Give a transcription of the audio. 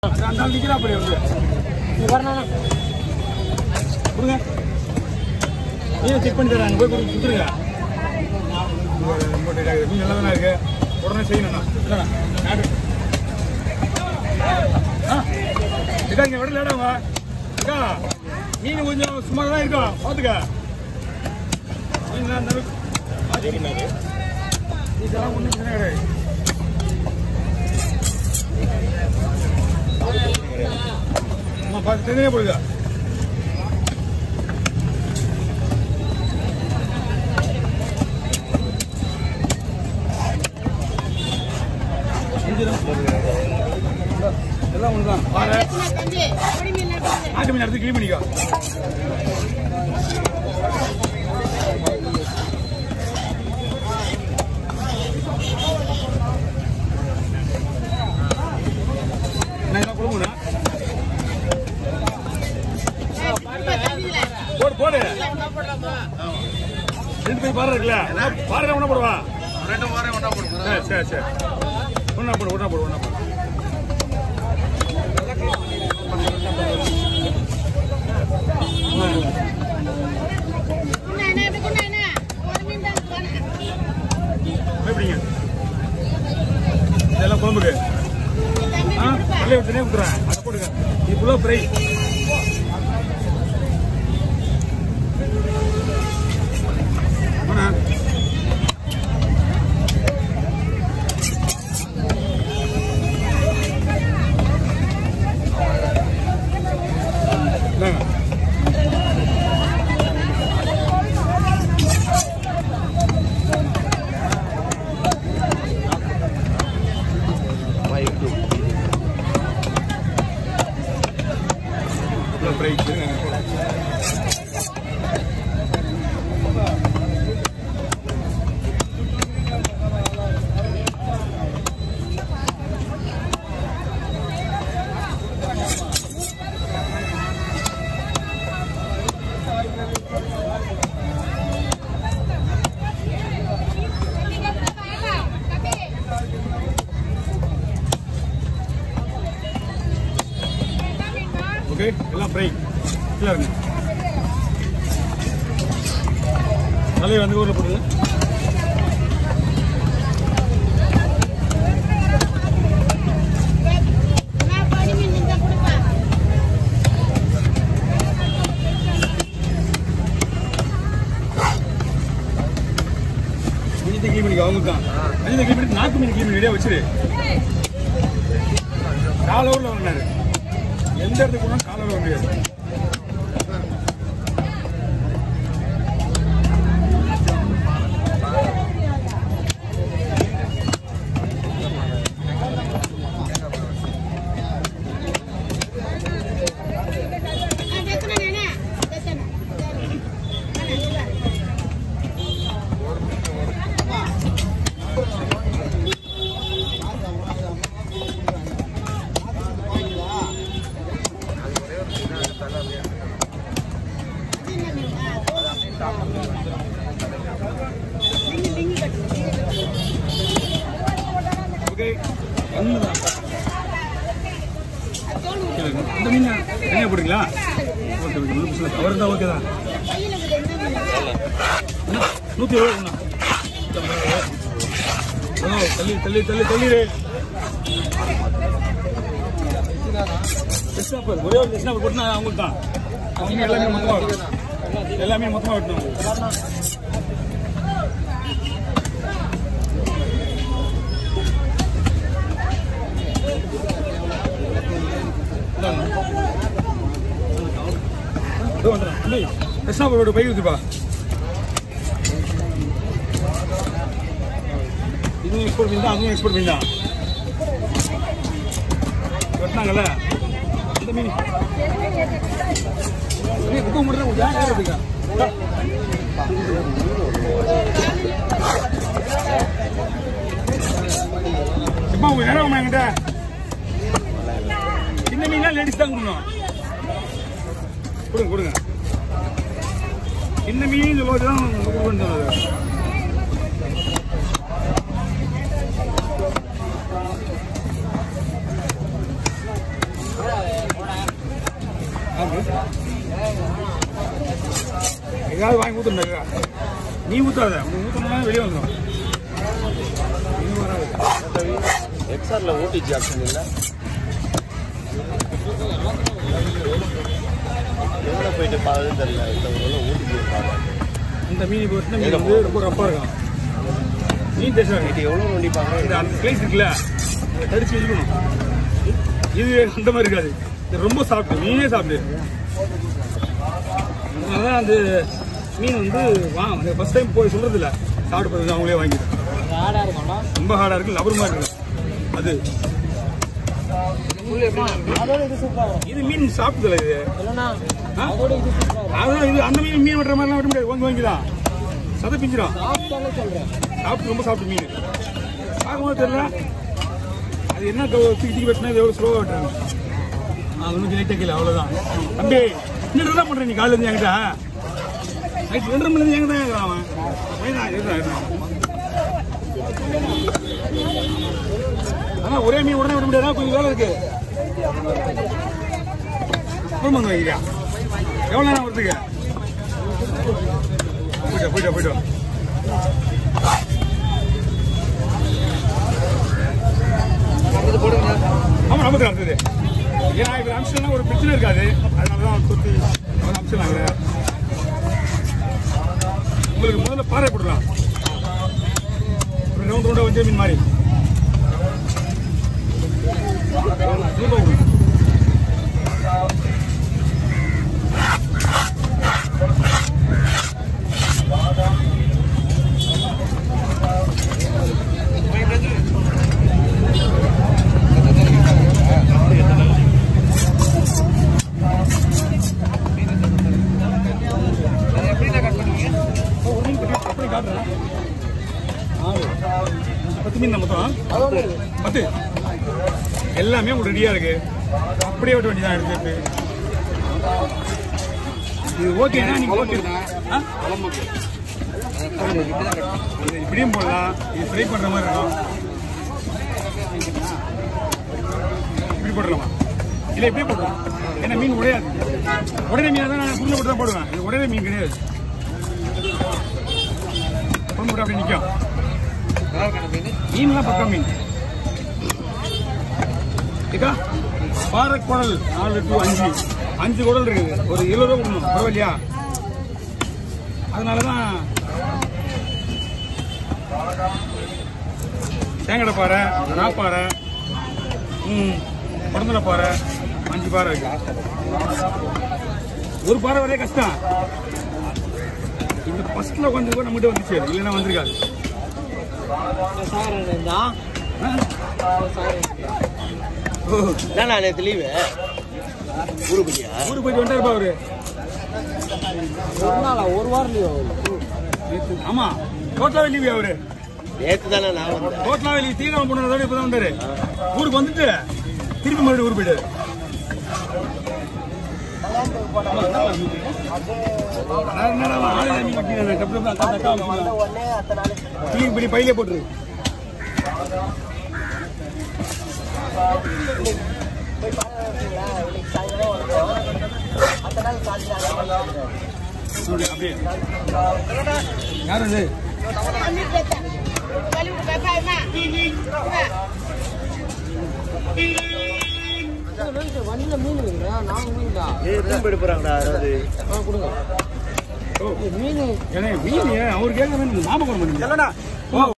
அந்த நிக்கிறா அப்படி வந்து நீ வரணும் கொடுங்க நீங்க செக் பண்ணி தராங்க போய் கொடுத்துருங்க ரொம்ப டேட் ஆகுது நல்லா தானே இருக்கு உடனே செய்யணும்ண்ணா இல்லைண்ணா இதா இங்கே விட லேடாங்க அக்கா மீன் கொஞ்சம் சுமாராக தான் இருக்கும் பார்த்துக்க மீன் இதெல்லாம் ஒன்றும் பிரச்சனை கிடையாது பார்த்து தெரிஞ்சே போடுங்க எல்லாம் ஒண்ணுதான் நாட்டு மீன் எடுத்து கிளீன் பண்ணிக்கோ என்ன கொடுங்கண்ணா போடு போடு ரெண்டு போய் பாரு இருக்குல்ல பாரு ஒண்ணா போடுவா ரெண்டு பாரு ஒண்ணா போடு சரி சரி ஒண்ணா போடு ஒண்ணா போடு ஒண்ணா போடு எப்படிங்க இதெல்லாம் குழம்புக்கு நல்ல தனியாக கொடுக்குறேன் அதை போடுங்க இது ஃபுல்லாக ஃப்ரை ஓகே எல்லாம் ஃப்ரை இல்லை இருங்க தலையை வந்து ஊரில் போடுங்க மஞ்சத்தை கிளீன் பண்ணிக்க அவங்க தான் மஞ்சத்தை கிளீன் பண்ணி நாக்கு மீன் கிளீன் பண்ணி ரெடியாக வச்சுரு கால ஊரில் வரனாரு எந்த இடத்துக்கு போனால் காலையில் வர முடியாது இந்த மீன் தனியாக போடுறீங்களா ஓகே ஓகே அவர் தான் ஓகே தான் 170 தள்ளி தள்ளி தள்ளி தள்ளி ஒரே ஒரு டெஸ்ட் போட்டுனா அவங்களுக்கு தான் அவங்க எல்லாமே மொத்தமாக வெட்டணும் கிருஷ்ணாபுரோட பை ஊத்துப்பா இதுவும் எக்ஸ்போர்ட் மீன் தான் அதுவும் எக்ஸ்போர்ட் மீன் தான் வெட்டினாங்கல்ல இந்த மீன் புக்கு மட்டும் தான் ஏறதுக்கா இப்போ உங்க நேரம் என்கிட்ட இந்த மீன்லாம் லேடிஸ் தான் கொடுக்கணும் கொடுங்க கொடுங்க இந்த மீன் சொல்லுவதுதான் கொடுக்கணும் ஏதாவது வாங்கி ஊற்றுறா நீ ஊற்றாத உனக்கு ஊற்றணும்னா வெளியே வந்துடும் எக்ஸ்ஆர்ல ஓடிஜி ஆப்ஷன் இல்லை எவ்வளோ போயிட்டு பார்க்கறதுன்னு தெரியல இந்த ஓடிஜி இருக்காங்க இந்த மீன் மீன் வந்து ரொம்ப ரப்பாக இருக்கும் மீன் தேசம் இது எவ்வளோ நோண்டிப்பாங்க இது அந்த பிளேஸ் இருக்குல்ல அதை கடிச்சு இருக்கணும் இது அந்த மாதிரி இருக்காது இது ரொம்ப சாப்பிட்டு மீனே சாப்பிட்டு அதனால அந்த மீன் வந்து வாங்க ஃபர்ஸ்ட் டைம் போய் சொல்றது இல்லை சாப்பிட்டு போகிறது அவங்களே வாங்கிடும் ஹார்டாக இருக்கும்ல ரொம்ப ஹார்டாக இருக்கு லபர் மாதிரி இருக்கும் அது அதோட இது சூப்பராக இருக்கும் இது மீன் சாப்பிட்டதில்ல இது இல்லைண்ணா அதோட இது சூப்பராக இருக்கும் அதான் இது அந்த மீன் வெட்டுற மாதிரிலாம் வெட்ட முடியாது வாங்கிதான் சதை பிஞ்சிடும் சாப்பிட்டாலே சொல்கிறேன் சாப்பிட்டு ரொம்ப சாப்பிட்டு மீன் பார்க்கும்போது தெரியல அது என்ன தூக்கி வெட்டினா இது எவ்வளோ ஸ்லோவாக வெட்டுறாங்க அது ஒன்றும் லைட்டாக கீழே அவ்வளோதான் தம்பி இன்னும் தான் பண்ணுறேன் நீ காலையில் இருந்து என்கிட்ட நைட் 2:30 மணிலேருந்து எங்கே தான் இருக்கிறான் அவன் ஆனால் ஒரே மீன் உடனே விட முடியாதா கொஞ்சம் வேலை இருக்கு குடும்பம் வைக்கிறியா எவ்வளோ நேரம் வரதுக்கு போயிட்டோம் ஆமாம் நமக்கு அடுத்தது ஏன்னா இப்போ அம்சம்னா ஒரு பிரச்சனை இருக்காது அதனால தான் கொடுத்து அவர் அம்சம்னாங்க உங்களுக்கு முதல்ல பாறை போடலாம் ஒரு ரவுண்ட் ரவுண்டாக வந்து மீன் மாதிரி எல்லாமே உங்களுக்கு ரெடியா இருக்கு அப்படியே விட்ட வேண்டியதான் எடுத்து இது ஓகேனா நீங்க ஓகே இப்படியும் போடலாம் இது ஃப்ரை பண்ற மாதிரி இருக்கும் இப்படி போடலாமா இல்லை இப்படியே போடலாம் ஏன்னா மீன் உடையாது உடனே மீன் தான் நான் புல்ல போட்டு தான் போடுவேன் இது உடனே மீன் கிடையாது போட்டு அப்படி நிற்கும் மீன்லாம் பக்கம் மீன் ஏக்கா பாறை குடல் 4 to 5 குடல் இருக்குது ஒரு 7 ரூபா கொடுக்கணும் பரவாயில்லையா அதனாலதான் தேங்கடை பாறை நாப்பாறை குடந்தலை பாறை 5 பாறை இருக்கு ஒரு பாறை வரைய கஷ்டம் இந்த ஃபர்ஸ்ட்ல கொஞ்சம் கூட நம்மகிட்ட வந்துச்சு இல்லைன்னா வந்திருக்காது நேற்று லீவு ஊருக்கு போயிட்டு வந்துட்டாருப்பா அவரு ஒரு நாளா ஒரு வாரம் லீவ் ஆமா டோட்டலாவே லீவு அவரு நேற்று தானே நான் வந்தேன் டோட்டலாவே லீவ் தீவிரம் போனதோட இப்பதான் வந்தாரு ஊருக்கு வந்துட்டு திருப்பி மறுபடியும் ஊருக்கு போயிட்டாரு இப்படி பையிலே போட்டுரு அப்படியே யார் அது வண்டியில மீன் இருக்குங்க நாங்க மீன் தான் போயிட்டு போறாங்கடா அதாவது கொடுங்க மீன் மீன் அவர் கேட்க நாம கொண்டு